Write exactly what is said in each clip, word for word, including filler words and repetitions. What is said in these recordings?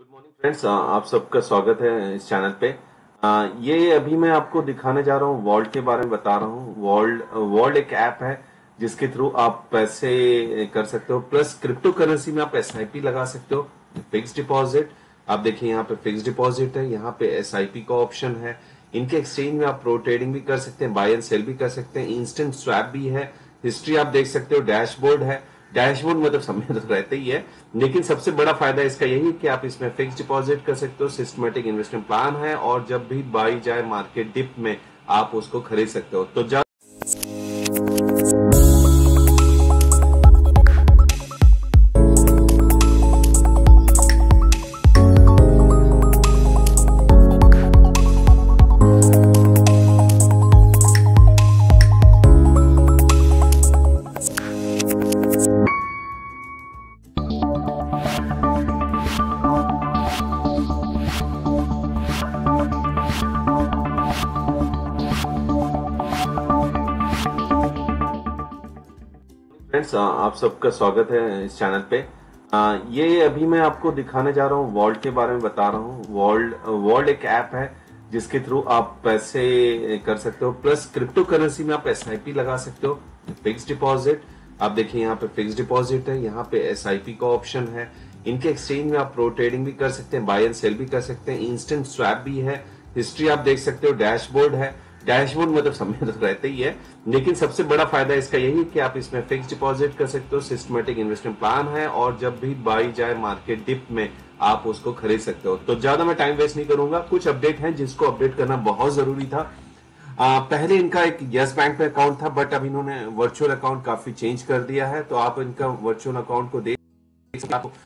Good morning friends, आप सबका स्वागत है इस चैनल पे। अ, ये अभी मैं आपको दिखाने जा रहा हूँ वॉल्ट के बारे में बता रहा हूँ। वॉल्ट वॉल्ट एक ऐप है जिसके थ्रू आप पैसे कर सकते हो, प्लस क्रिप्टो करेंसी में आप एस आई पी लगा सकते हो, फिक्स डिपॉजिट। आप देखिए यहाँ पे फिक्स डिपॉजिट है, यहाँ पे एस आई पी का ऑप्शन है। इनके एक्सचेंज में आप प्रो ट्रेडिंग भी कर सकते हैं, बाय एंड सेल भी कर सकते हैं, इंस्टेंट स्वैप भी है, हिस्ट्री आप देख सकते हो, डैशबोर्ड है। डैशबोर्ड मतलब समय तो रहते ही है, लेकिन सबसे बड़ा फायदा इसका यही है कि आप इसमें फिक्स डिपॉजिट कर सकते हो, सिस्टमेटिक इन्वेस्टमेंट प्लान है, और जब भी बाई जाए मार्केट डिप में आप उसको खरीद सकते हो। तो जब फ्रेंड्स, आप सबका स्वागत है इस चैनल पे। अ, ये अभी मैं आपको दिखाने जा रहा हूँ वॉल्ट के बारे में बता रहा हूँ। वॉल्ट वॉल्ट एक ऐप है जिसके थ्रू आप पैसे कर सकते हो, प्लस क्रिप्टो करेंसी में आप एस आई पी लगा सकते हो, फिक्स डिपॉजिट। आप देखिए यहाँ पे फिक्स डिपॉजिट है, यहाँ पे एस आई पी का ऑप्शन है। इनके एक्सचेंज में आप प्रो ट्रेडिंग भी कर सकते हैं, बाय एंड सेल भी कर सकते हैं, इंस्टेंट स्वैप भी है, हिस्ट्री आप देख सकते हो, डैशबोर्ड है। डैशबोर्ड मतलब समय तो रहते ही है, लेकिन सबसे बड़ा फायदा इसका यही है कि आप इसमें फिक्स डिपॉजिट कर सकते हो, सिस्टमेटिक इन्वेस्टमेंट प्लान है, और जब भी बाई जाए मार्केट डिप में आप उसको खरीद सकते हो। तो ज्यादा मैं टाइम वेस्ट नहीं करूंगा, कुछ अपडेट है जिसको अपडेट करना बहुत जरूरी था। आ, पहले इनका एक यस बैंक पे अकाउंट था, बट अब इन्होंने वर्चुअल अकाउंट काफी चेंज कर दिया है। तो आप इनका वर्चुअल अकाउंट को देख सकते, आप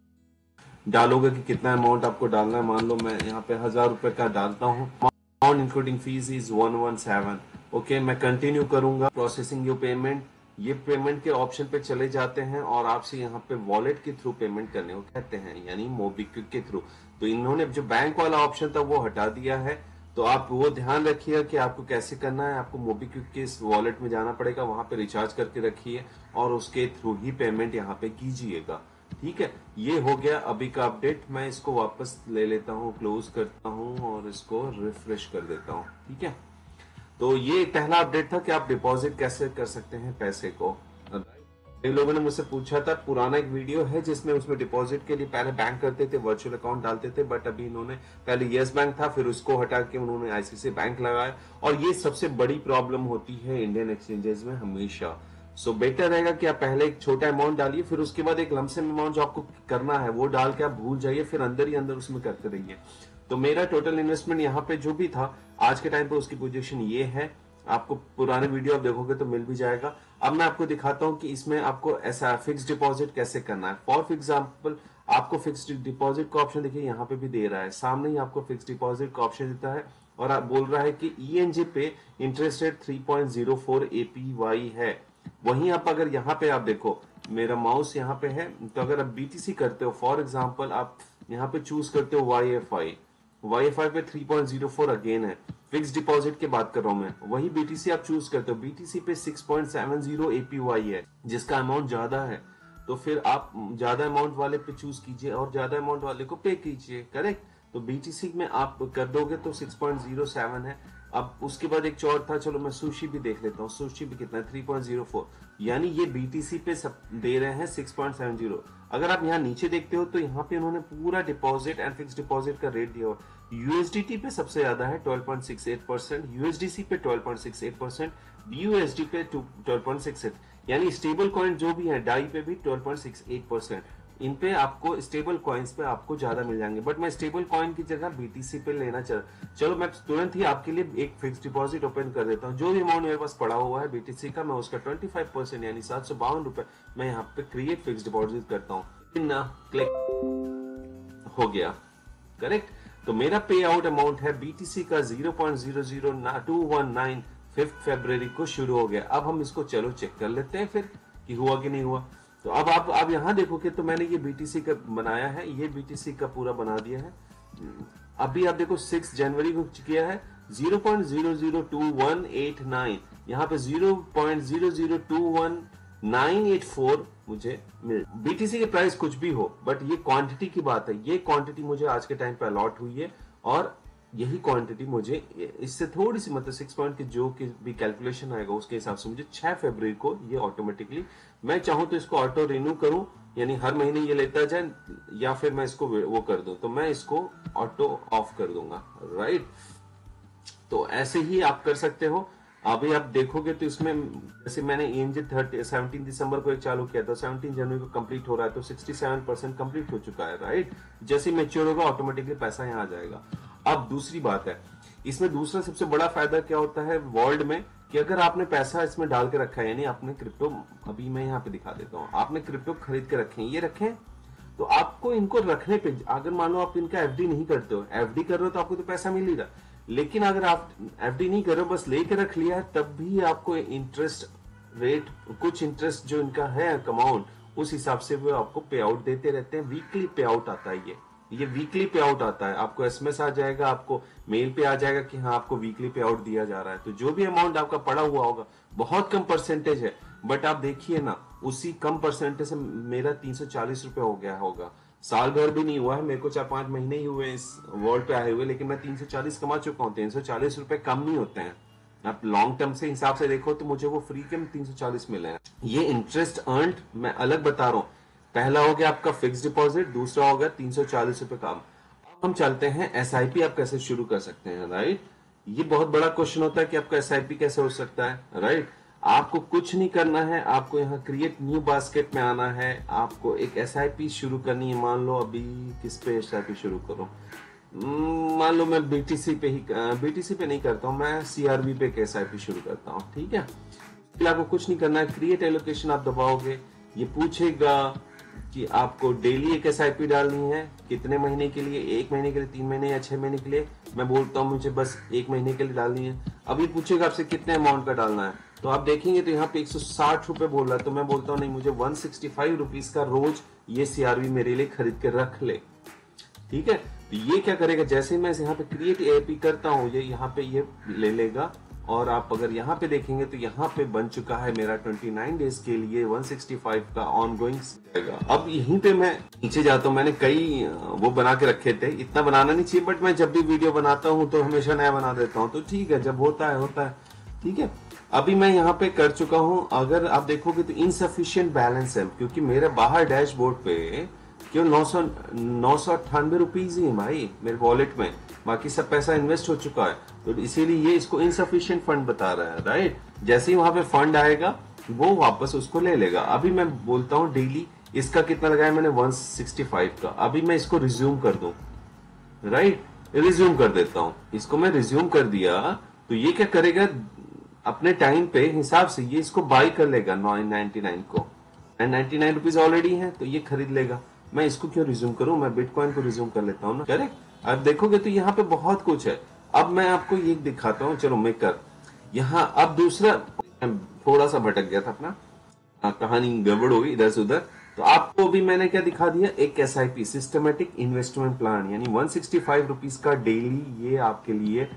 डालोगे कि कितना अमाउंट आपको डालना है। मान लो मैं यहाँ पे हजार रुपए का डालता हूँ, amount including fees is one one seven. Okay, मैं कंटिन्यू करूंगा, प्रोसेसिंग योर पेमेंट। ये पेमेंट के ऑप्शन पे चले जाते हैं और आपसे यहाँ पे वॉलेट के थ्रू पेमेंट करने को कहते हैं, यानी मोबीक्विक के थ्रू। तो इन्होंने जो बैंक वाला ऑप्शन था वो हटा दिया है। तो आप वो ध्यान रखिएगा कि आपको कैसे करना है। आपको मोबीक्विक के इस वॉलेट में जाना पड़ेगा, वहां पे रिचार्ज करके रखिए और उसके थ्रू ही पेमेंट यहाँ पे कीजिएगा। ठीक है, ये हो गया अभी का अपडेट। मैं इसको वापस ले लेता हूँ, क्लोज करता हूँ और इसको रिफ्रेश कर देता हूँ। ठीक है, तो ये पहला अपडेट था कि आप डिपॉजिट कैसे कर सकते हैं पैसे को। कई लोगों ने मुझसे पूछा था, पुराना एक वीडियो है जिसमें उसमें डिपॉजिट के लिए पहले बैंक करते थे, वर्चुअल अकाउंट डालते थे, बट अभी इन्होंने पहले यस बैंक था, फिर उसको हटा के उन्होंने आई सी आई सी आई बैंक लगाया। और ये सबसे बड़ी प्रॉब्लम होती है इंडियन एक्सचेंजेस में हमेशा। सो so, बेटर रहेगा कि आप पहले एक छोटा अमाउंट डालिए, फिर उसके बाद एक लमसम अमाउंट जो आपको करना है वो डाल के आप भूल जाइए, फिर अंदर ही अंदर उसमें करते रहिए। तो मेरा टोटल इन्वेस्टमेंट यहाँ पे जो भी था आज के टाइम पे, उसकी पोजीशन ये है। आपको पुराने वीडियो आप देखोगे तो मिल भी जाएगा। अब मैं आपको दिखाता हूँ कि इसमें आपको ऐसा फिक्स डिपॉजिट कैसे करना है। फॉर एग्जाम्पल, आपको फिक्स डिपॉजिट का ऑप्शन देखिए यहाँ पे भी दे रहा है, सामने ही आपको फिक्स डिपॉजिट का ऑप्शन देता है, और आप बोल रहा है कि ई एन जे पे interest rate three point zero four A P Y है। वहीं आप अगर यहाँ पे आप देखो, मेरा माउस यहाँ पे है, तो अगर आप बी टी सी करते हो, फॉर एग्जाम्पल आप यहाँ पे चूज करते हो Y F I, Y F I पे three point zero four again है। फिक्स डिपॉजिट की बात कर रहा हूं मैं, वही बी टी सी आप चूज करते हो, बी टी सी पे six point seven zero A P Y है, जिसका अमाउंट ज्यादा है। तो फिर आप ज्यादा अमाउंट वाले पे चूज कीजिए और ज्यादा अमाउंट वाले को पे कीजिए। करेक्ट, तो बी टी सी में आप कर दोगे तो सिक्स पॉइंट जीरो सेवन है। अब उसके बाद एक चौर था, चलो मैं सुशी भी देख लेता हूँ। सुशी भी कितना है, थ्री पॉइंट जीरो फोर, यानी ये बी टी सी पे सब दे रहे हैं सिक्स पॉइंट सेवन जीरो। अगर आप यहाँ नीचे देखते हो तो यहाँ पे उन्होंने पूरा डिपॉजिट एंड फिक्स डिपॉजिट का रेट दिया हुआ। यू एस डी टी पे सबसे ज्यादा है twelve point six eight percent, U S D C पे twelve point six eight percent, B U S D पे ट्वेल्व पॉइंट सिक्स एट, यानी स्टेबल कॉइन जो भी है डाई पे भी twelve point six eight percent. इन पे आपको स्टेबल कॉइन्स पे आपको ज्यादा मिल जाएंगे, बट मैं स्टेबल कॉइन की जगह बी टी सी पे लेना चाह चलो मैं तुरंत ही आपके लिए एक फिक्स डिपॉजिट ओपन कर देता हूँ। जो भी अमाउंट मेरे पास पड़ा हुआ है बी टी सी का, मैं उसका ट्वेंटी फाइव परसेंट यानी सात सौ बावन रुपए मैं यहाँ पे क्रिएट फिक्स डिपॉजिट करता हूँ। क्लिक हो गया, करेक्ट। तो मेरा पे आउट अमाउंट है बी टी सी का zero point zero zero two one nine, fifth फरवरी को शुरू हो गया। अब हम इसको चलो चेक कर लेते हैं फिर कि हुआ कि नहीं हुआ। तो अब आप अब यहाँ देखोगे तो मैंने ये बी टी सी का बनाया है, ये बी टी सी का पूरा बना दिया है। अभी आप देखो सिक्स जनवरी को किया है zero point zero zero two one eight nine, यहाँ पे zero point zero zero two one nine eight four मुझे मिल। बीटीसी के प्राइस कुछ भी हो, बट ये क्वांटिटी की बात है, ये क्वांटिटी मुझे आज के टाइम पे अलॉट हुई है और यही क्वांटिटी मुझे इससे थोड़ी सी मतलब सिक्स पॉइंट की जो कि भी कैलकुलेशन आएगा उसके हिसाब से मुझे छह फरवरी को ये ऑटोमेटिकली, मैं चाहूं तो इसको ऑटो रिन्यू करूं, यानी हर महीने ये लेता जाए, या फिर मैं इसको वो कर दूं, तो मैं इसको ऑटो ऑफ कर दूंगा, राइट। तो ऐसे ही आप कर सकते हो। अभी आप देखोगे तो इसमें जैसे मैंने एएनजे थर्टी सेवनटीन दिसंबर को एक चालू किया था, सेवनटीन जनवरी को कंप्लीट हो रहा है, तो सिक्सटी सेवन परसेंट कंप्लीट हो चुका है, राइट। जैसे मैच्योर होगा ऑटोमेटिकली पैसा यहाँ आ जाएगा। अब दूसरी बात है, इसमें दूसरा सबसे बड़ा फायदा क्या होता है वर्ल्ड में, कि अगर आपने पैसा इसमें डाल के रखा है, यानी आपने क्रिप्टो, अभी मैं यहाँ पे दिखा देता हूँ, आपने क्रिप्टो खरीद के रखे हैं, ये रखे, तो आपको इनको रखने पे, अगर मान लो आप इनका एफडी नहीं करते हो, एफडी कर रहे हो तो आपको तो पैसा मिल ही रहा, लेकिन अगर आप एफडी नहीं कर रहे हो, बस लेके रख लिया है, तब भी आपको इंटरेस्ट रेट, कुछ इंटरेस्ट जो इनका है अमाउंट, उस हिसाब से वो आपको पे आउट देते रहते हैं। वीकली पे आउट आता है, ये ये वीकली पे आउट आता है, आपको एसएमएस आ जाएगा, आपको मेल पे आ जाएगा कि हाँ आपको वीकली पे आउट दिया जा रहा है। तो जो भी अमाउंट आपका पड़ा हुआ होगा, बहुत कम परसेंटेज है, बट आप देखिए ना, उसी कम परसेंटेज से मेरा तीन सौ चालीस रुपए हो गया होगा, साल भर भी नहीं हुआ है, मेरे को चार पांच महीने ही हुए इस वर्ल्ड पे आए हुए, लेकिन मैं तीन सौ चालीस कमा चुका हूँ। तीन सौ चालीस रुपए कम नहीं होते हैं, आप लॉन्ग टर्म से हिसाब से देखो तो मुझे वो फ्री के तीन सौ चालीस मिले हैं। ये इंटरेस्ट अर्न्ड मैं अलग बता रहा हूँ, पहला हो गया आपका फिक्स डिपॉजिट, दूसरा हो गया तीन सौ चालीस रुपए काम। अब हम चलते हैं एसआईपी आप कैसे शुरू कर सकते हैं, राइट। ये बहुत बड़ा क्वेश्चन होता है कि आपका एसआईपी कैसे हो सकता है, राइट। आपको कुछ नहीं करना है, आपको यहाँ क्रिएट न्यू बास्केट में आना है, आपको एक एसआईपी शुरू करनी है। मान लो अभी किस पे एसआईपी शुरू करूं, मान लो मैं बीटीसी पे ही, बीटीसी पे नहीं करता हूं, मैं सीआरबी पे एसआईपी शुरू करता हूं, ठीक है। आपको कुछ नहीं करना है, क्रिएट एलोकेशन आप दबाओगे, ये पूछेगा कि आपको डेली एक एसआईपी डालनी है, कितने महीने के लिए, एक महीने के लिए, तीन महीने या छह महीने के लिए। मैं बोलता हूँ मुझे बस एक महीने के लिए डालनी है। अब ये पूछेगा आपसे कितने अमाउंट का डालना है, तो आप देखेंगे तो यहाँ पे एक सौ साठ रुपए बोल रहा है, तो मैं बोलता हूँ नहीं, मुझे एक सौ पैंसठ रुपीस का रोज ये सीआरबी मेरे लिए खरीद के रख ले, ठीक है। तो ये क्या करेगा, जैसे मैं यहाँ पे क्रिएट एपी करता हूँ, ये यहाँ पे ये ले लेगा, और आप अगर यहाँ पे देखेंगे तो यहाँ पे बन चुका है मेरा उनतीस डेज के लिए एक सौ पैंसठ का ऑनगोइंग जाएगा। अब यहीं पे मैं नीचे जाता हूँ, मैंने कई वो बना के रखे थे, इतना बनाना नहीं चाहिए, बट मैं जब भी वीडियो बनाता हूँ तो हमेशा नया बना देता हूँ, तो ठीक है, जब होता है होता है, ठीक है। अभी मैं यहाँ पे कर चुका हूँ, अगर आप देखोगे तो इनसफिशियंट बैलेंस है, क्योंकि मेरे बाहर डैशबोर्ड पे क्यों नौ सौ नौ सौ अट्ठानवे रुपीज ही है भाई मेरे वॉलेट में, बाकी सब पैसा इन्वेस्ट हो चुका है, तो इसीलिए ये इसको इनसफिशिएंट फंड बता रहा है, राइट। जैसे ही वहां पे फंड आएगा वो वापस उसको ले लेगा। अभी मैं बोलता हूँ डेली इसका कितना लगाया मैंने, एक सौ पैंसठ का। अभी मैं इसको रिज्यूम कर दूं, राइट, रिज्यूम कर देता हूं, इसको मैं रिज्यूम कर दिया, तो ये क्या करेगा, अपने टाइम पे हिसाब से ये इसको बाई कर लेगा नौ सौ निन्यानवे को, नाइन्टी नाइन रुपीज ऑलरेडी है तो ये खरीद लेगा। मैं इसको क्यों रिज्यूम करूं, मैं बिटकॉइन को रिज्यूम कर लेता हूं ना, करेक्ट। अब देखोगे तो यहाँ पे बहुत कुछ है। अब मैं आपको ये दिखाता हूँ, चलो मेकर, यहाँ अब दूसरा, थोड़ा सा भटक गया था अपना, आ, कहानी गड़बड़ हो गई इधर से उधर। तो आपको भी मैंने क्या दिखा दिया, एक एसआईपी सिस्टमेटिक इन्वेस्टमेंट प्लान, यानी एक सौ पैंसठ रुपीस का डेली ये आपके लिए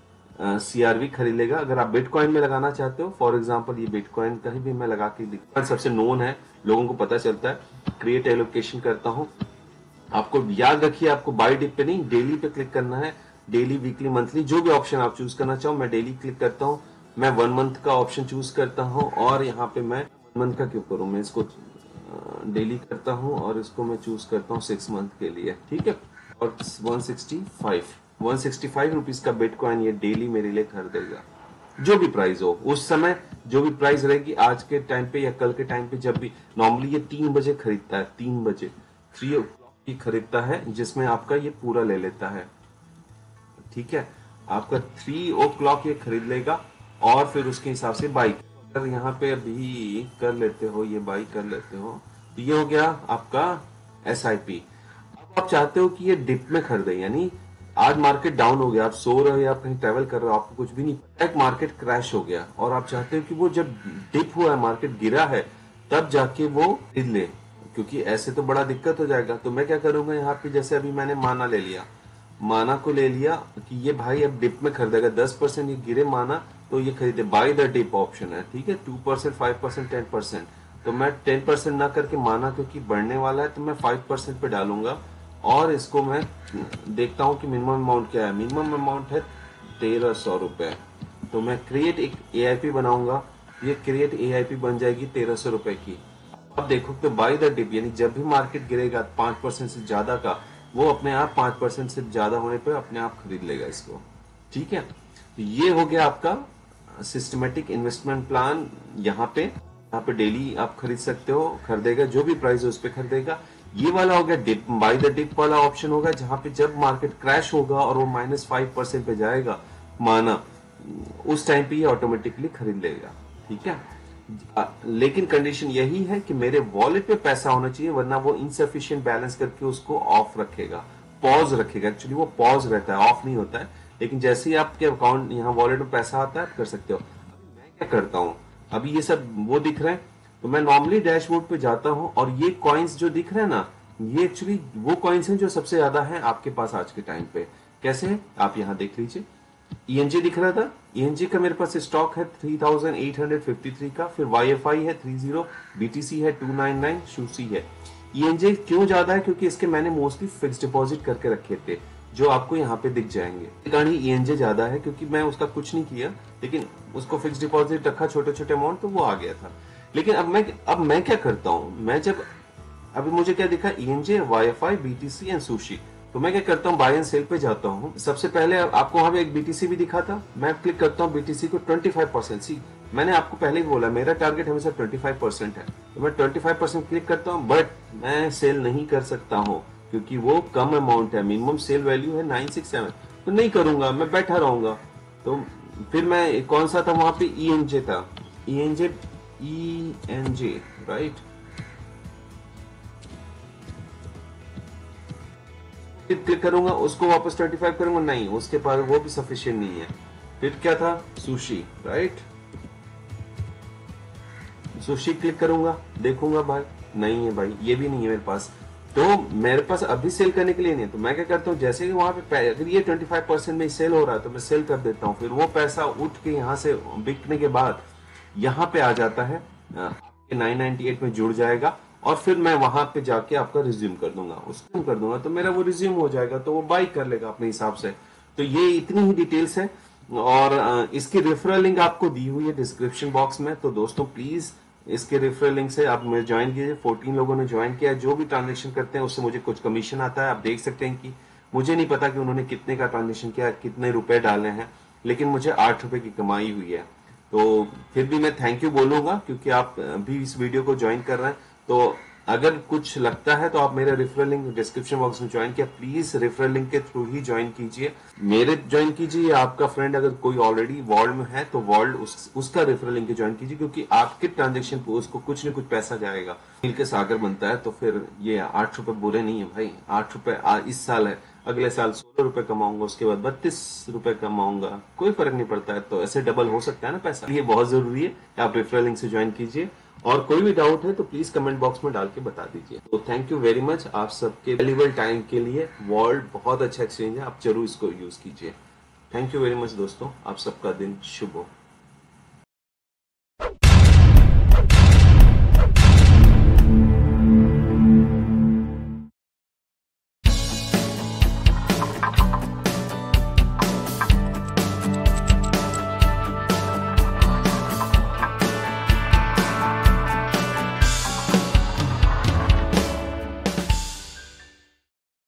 सीआरवी खरीद लेगा। अगर आप बिटकॉइन में लगाना चाहते हो, फॉर एग्जांपल ये बिटकॉइन कहीं भी मैं लगा के दिखा, सबसे नोन है, लोगों को पता चलता है। क्रिएट एलोकेशन करता हूं, आपको याद रखिए आपको बाय डिप पे नहीं डेली पे क्लिक करना है, डेली वीकली मंथली जो भी ऑप्शन आप चूज करना चाहो। मैं डेली क्लिक करता हूं, मैं वन मंथ का ऑप्शन चूज करता हूं, और यहाँ पे मैं वन मंथ का क्यों करूं, मैं इसको डेली करता हूं और इसको मैं चूज करता हूं सिक्स मंथ के लिए, ठीक है। और एक सौ पैंसठ रुपीस का बिटकॉइन ये डेली मेरे लिए खरीदेगा, जो भी प्राइस हो उस समय, जो भी प्राइस रहेगी आज के टाइम पे या कल के टाइम पे, जब भी। नॉर्मली ये तीन बजे खरीदता है, तीन बजे थ्री ओ क्लॉक ही खरीदता है, जिसमें आपका ये पूरा ले लेता है, ठीक है। आपका थ्री ओ क्लॉक ये खरीद लेगा और फिर उसके हिसाब से बाई, अगर यहाँ पे अभी कर लेते हो, ये बाई कर लेते हो, तो ये हो गया आपका एस आई पी। अब आप चाहते हो कि ये डिप में खरीदे, यानी आज मार्केट डाउन हो गया, आप सो रहे हो या आप कहीं ट्रेवल कर रहे हो, आपको कुछ भी नहीं पता, मार्केट क्रैश हो गया और आप चाहते हो कि वो जब डिप हुआ है, मार्केट गिरा है, तब जाके वो खरीद ले, क्योंकि ऐसे तो बड़ा दिक्कत हो जाएगा। तो मैं क्या करूंगा, यहाँ पे जैसे अभी मैंने माना ले लिया, माना को ले लिया कि ये भाई अब डिप में खरीदेगा, दस परसेंट ये गिरे माना तो ये खरीदे, बाय द डिप ऑप्शन है, ठीक है, two percent, five percent, ten percent. तो मैं टेन परसेंट ना करके माना क्योंकि बढ़ने वाला है तो मैं फाइव परसेंट पे डालूंगा और इसको मैं देखता हूँ कि मिनिमम अमाउंट क्या है। मिनिमम अमाउंट है तेरह सौ रुपए। तो मैं क्रिएट एक ए आई पी बनाऊंगा, ये क्रिएट ए आई पी बन जाएगी तेरह सौ रुपए की। अब देखो तो बाय द डिप, यानी जब भी मार्केट गिरेगा पांच परसेंट से ज्यादा का, वो अपने आप पांच परसेंट से ज्यादा होने पर अपने आप खरीद लेगा इसको। ठीक है, तो ये हो गया आपका सिस्टमेटिक इन्वेस्टमेंट प्लान। यहाँ पे यहाँ पे डेली आप खरीद सकते हो, खरीदेगा जो भी प्राइस है उस पर खरीदेगा। ये वाला हो गया डिप, बाय द डिप वाला ऑप्शन होगा जहां पे जब मार्केट क्रैश होगा और वो माइनस फाइव परसेंट पे जाएगा माना, उस टाइम पे ये ऑटोमेटिकली खरीद लेगा। ठीक है, लेकिन कंडीशन यही है कि मेरे वॉलेट पे पैसा होना चाहिए, वरना वो इनसफिशिएंट बैलेंस करके उसको ऑफ रखेगा, पॉज रखेगा। एक्चुअली वो पॉज रहता है, ऑफ नहीं होता है। लेकिन जैसे ही आपके अकाउंट यहाँ वॉलेट में पैसा आता है आप कर सकते हो। अभी मैं क्या करता हूँ, अभी ये सब वो दिख रहे हैं तो मैं नॉर्मली डैशबोर्ड पे जाता हूँ और ये कॉइन्स जो दिख रहे हैं ना, ये एक्चुअली वो कॉइन्स हैं जो सबसे ज्यादा है आपके पास आज के टाइम पे। कैसे है आप यहाँ देख लीजिए, ई एन जी दिख रहा था, ई एन जी का मेरे पास स्टॉक है three thousand eight hundred fifty three का, फिर वाई एफ आई है three zero, B T C है टू नाइन नाइन, शूसी है। ई एन जी क्यों ज्यादा है, क्योंकि इसके मैंने मोस्टली फिक्स डिपॉजिट करके रखे थे जो आपको यहाँ पे दिख जाएंगे। कारण ई एन जी ज्यादा है क्योंकि मैं उसका कुछ नहीं किया, लेकिन उसको फिक्स डिपॉजिट रखा छोटे छोटे अमाउंट, तो वो आ गया था। लेकिन अब मैं अब मैं क्या करता हूँ, मैं जब अभी मुझे क्या दिखा, E N J, Y F I, B T C and sushi, तो मैं क्या करता हूँ बाय एंड सेल पे जाता हूँ। सबसे पहले आपको वहां पे एक बी टी सी भी दिखा था, मैं क्लिक करता हूँ बी टी सी को ट्वेंटी फाइव परसेंट। सी मैंने आपको पहले ही बोला मेरा टारगेट हमेशा ट्वेंटी फाइव परसेंट है, तो मैं ट्वेंटी फाइव परसेंट क्लिक करता हूँ। बट मैं सेल नहीं कर सकता हूँ क्योंकि वो कम अमाउंट है, मिनिमम सेल वैल्यू है नाइन सिक्स सेवन, तो नहीं करूंगा, मैं बैठा रहूंगा। तो फिर मैं कौन सा था वहां पे, ई एन जे था, E N J, E N J right, click करूंगा, उसको वापस ट्वेंटी फाइव करूंगा, नहीं उसके पास वो भी सफिशिएंट नहीं है। फिर क्या था, सुशी राइट, सुशी क्लिक करूंगा, देखूंगा भाई नहीं है, भाई ये भी नहीं है मेरे पास, तो मेरे पास अभी सेल करने के लिए नहीं है। तो मैं क्या करता हूँ, जैसे कि वहां पे अगर ये ट्वेंटी फाइव परसेंट में सेल हो रहा है तो मैं सेल कर देता हूँ। फिर वो पैसा उठ के यहाँ से बिकने के बाद यहाँ पे आ जाता है, आपके नाइन नाइनटी एट में जुड़ जाएगा और फिर मैं वहां पे जाके आपका रिज्यूम कर दूंगा, उसको कर दूंगा तो मेरा वो रिज्यूम हो जाएगा, तो वो बाई कर लेगा अपने हिसाब से। तो ये इतनी ही डिटेल्स है और इसकी रेफरल लिंक आपको दी हुई है डिस्क्रिप्शन बॉक्स में। तो दोस्तों प्लीज इसके रेफरल लिंक से आप मेरे ज्वाइन कीजिए। फोर्टीन लोगों ने ज्वाइन किया, जो भी ट्रांजेक्शन करते हैं उससे मुझे कुछ कमीशन आता है। आप देख सकते हैं कि मुझे नहीं पता कि उन्होंने कितने का ट्रांजेक्शन किया, कितने रुपए डाले हैं, लेकिन मुझे आठ रुपए की कमाई हुई है। तो फिर भी मैं थैंक यू बोलूंगा क्योंकि आप भी इस वीडियो को ज्वाइन कर रहे हैं। तो अगर कुछ लगता है तो आप मेरा रेफरल लिंक डिस्क्रिप्शन बॉक्स में ज्वाइन किया, प्लीज रेफरल लिंक के थ्रू ही ज्वाइन कीजिए, मेरे ज्वाइन कीजिए। आपका फ्रेंड अगर कोई ऑलरेडी वर्ल्ड में है तो वर्ल्ड उस, उसका रेफरल लिंक ज्वाइन कीजिए, क्योंकि आपके ट्रांजेक्शन पे उसको कुछ न कुछ पैसा जाएगा। मिल के सागर बनता है, तो फिर ये आठ रुपए बुरे नहीं है भाई। आठ रुपए इस साल है, अगले साल सोलह रुपए कमाऊंगा, उसके बाद बत्तीस रुपए कमाऊंगा, कोई फर्क नहीं पड़ता है। तो ऐसे डबल हो सकता है ना पैसा, ये बहुत जरूरी है आप रेफरल लिंक से ज्वाइन कीजिए। और कोई भी डाउट है तो प्लीज कमेंट बॉक्स में डाल के बता दीजिए। तो थैंक यू वेरी मच आप सबके वैल्यूएबल टाइम के लिए। वर्ल्ड बहुत अच्छा एक्सचेंज है, आप जरूर इसको यूज कीजिए। थैंक यू वेरी मच दोस्तों, आप सबका दिन शुभ हो।